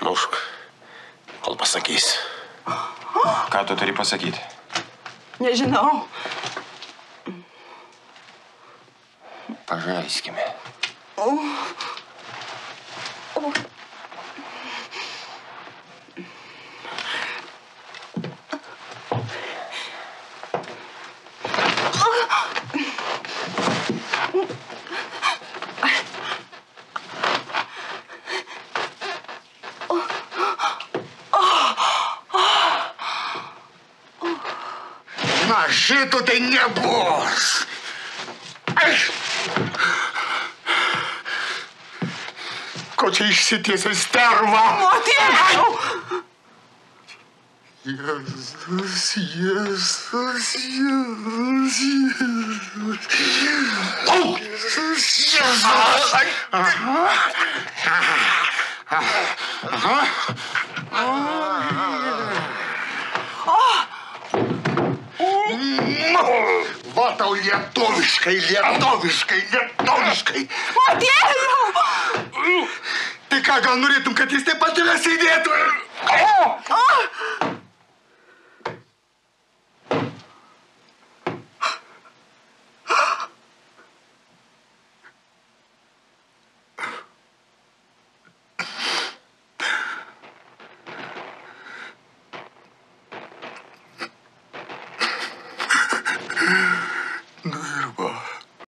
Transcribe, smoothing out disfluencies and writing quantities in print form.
Mušk, kol pasakysi. Ką tu turi pasakyti? Nežinau. Pažaiskime. Na, šito tai nebus. Ko čia išsitiesė sterva? Motiejau! Jėzus, Jėzus, Jėzus, Jėzus. Jėzus, Jėzus. Va tau lietuviškai, lietuviškai, lietuviškai. Motiejau! Tai ką, gal norėtum, kad jis taip pat tave sėdėtų?